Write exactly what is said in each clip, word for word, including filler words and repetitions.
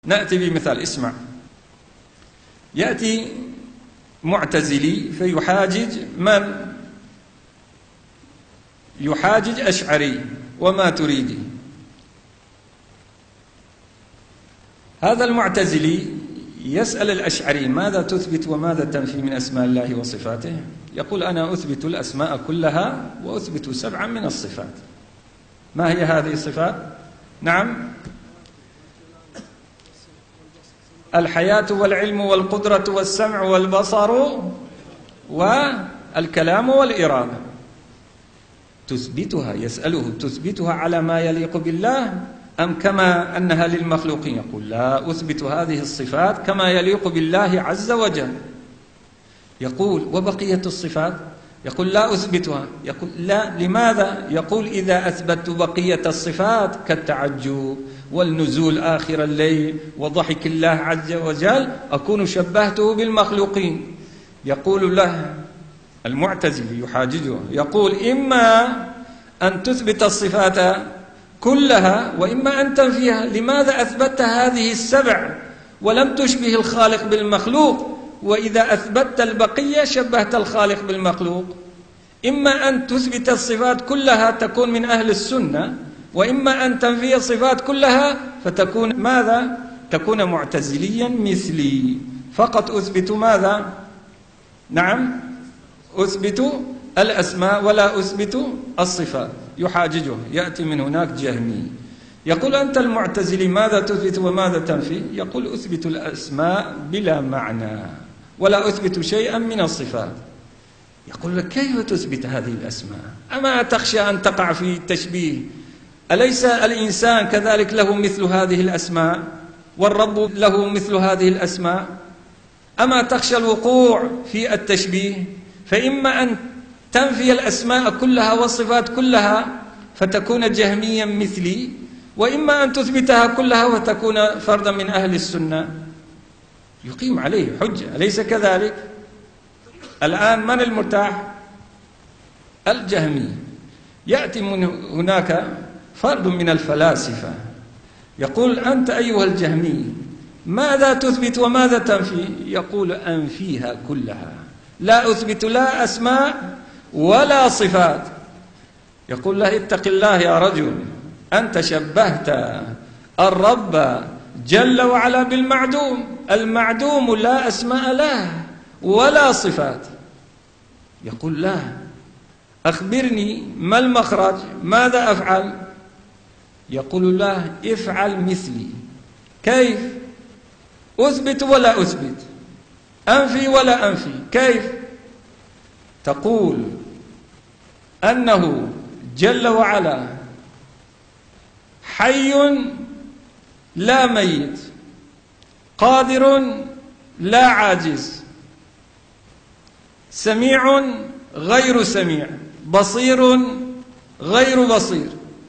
نأتي بمثال. اسمع، يأتي معتزلي فيحاجج من؟ يحاجج أشعري وما تريدي. هذا المعتزلي يسأل الأشعري: ماذا تثبت وماذا تنفي من أسماء الله وصفاته؟ يقول: أنا أثبت الأسماء كلها وأثبت سبعا من الصفات. ما هي هذه الصفات؟ نعم: الحياة والعلم والقدرة والسمع والبصر والكلام والإرادة. تثبتها، يسأله: تثبتها على ما يليق بالله أم كما أنها للمخلوقين؟ يقول: لا، أثبت هذه الصفات كما يليق بالله عز وجل. يقول: وبقية الصفات؟ يقول: لا أثبتها. يقول: لا، لماذا؟ يقول: إذا أثبت بقية الصفات كالتعجب والنزول آخر الليل وضحك الله عز وجل أكون شبهته بالمخلوقين. يقول له المعتزلي يحاججه، يقول: إما أن تثبت الصفات كلها وإما أن تنفيها. لماذا أثبتت هذه السبع ولم تشبه الخالق بالمخلوق؟ وإذا أثبتت البقية شبهت الخالق بالمخلوق. إما أن تثبت الصفات كلها تكون من أهل السنة، وإما أن تنفي الصفات كلها فتكون ماذا؟ تكون معتزليا مثلي. فقط أثبت ماذا؟ نعم، أثبت الأسماء ولا أثبت الصفات. يحاججه، يأتي من هناك جهمي يقول: أنت المعتزلي ماذا تثبت وماذا تنفي؟ يقول: أثبت الأسماء بلا معنى ولا أثبت شيئا من الصفات. يقول لك: كيف تثبت هذه الأسماء؟ أما تخشى أن تقع في التشبيه؟ أليس الإنسان كذلك له مثل هذه الأسماء والرب له مثل هذه الأسماء؟ أما تخشى الوقوع في التشبيه؟ فإما أن تنفي الأسماء كلها والصفات كلها فتكون جهميا مثلي، وإما أن تثبتها كلها وتكون فردا من أهل السنة. يقيم عليه حجة، أليس كذلك؟ الآن من المرتاح؟ الجهمي. يأتي من هناك فرد من الفلاسفة يقول: أنت أيها الجهمي ماذا تثبت وماذا تنفي؟ يقول: أنفيها كلها، لا أثبت لا أسماء ولا صفات. يقول له: اتق الله يا رجل، أنت شبهت الرب جل وعلا بالمعدوم. المعدوم لا أسماء له ولا صفات. يقول: لا، أخبرني ما المخرج؟ ماذا أفعل؟ يقول له: افعل مثلي. كيف؟ أثبت ولا أثبت، أنفي ولا أنفي. كيف؟ تقول أنه جل وعلا حي لا ميت، قادر لا عاجز، سميع غير سميع، بصير غير بصير.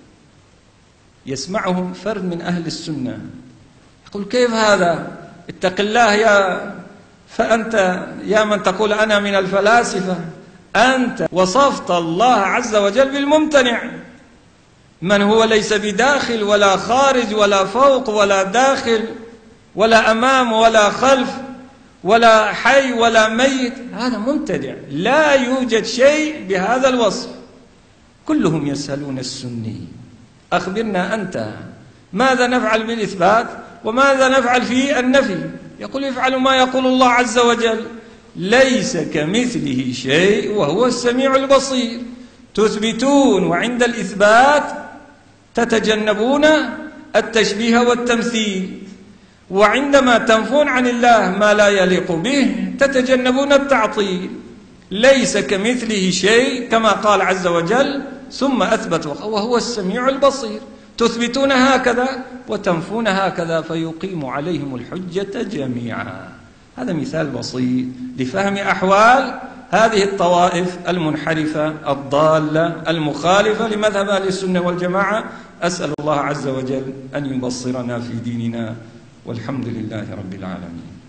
يسمعهم فرد من أهل السنة يقول: كيف هذا؟ اتق الله يا فأنت يا من تقول أنا من الفلاسفة، أنت وصفت الله عز وجل بالممتنع، من هو ليس بداخل ولا خارج ولا فوق ولا داخل ولا أمام ولا خلف ولا حي ولا ميت. هذا ممتدع، لا يوجد شيء بهذا الوصف. كلهم يسألون السني: أخبرنا أنت ماذا نفعل بالإثبات وماذا نفعل في النفي؟ يقول: افعلوا ما يقول الله عز وجل: ليس كمثله شيء وهو السميع البصير. تثبتون وعند الإثبات تتجنبون التشبيه والتمثيل، وعندما تنفون عن الله ما لا يليق به تتجنبون التعطيل. ليس كمثله شيء كما قال عز وجل، ثم أثبت وهو السميع البصير. تثبتون هكذا وتنفون هكذا، فيقيم عليهم الحجة جميعا. هذا مثال بسيط لفهم أحوال هذه الطوائف المنحرفة الضالة المخالفة لمذهب أهل السنة والجماعة. أسأل الله عز وجل أن يبصرنا في ديننا، والحمد لله رب العالمين.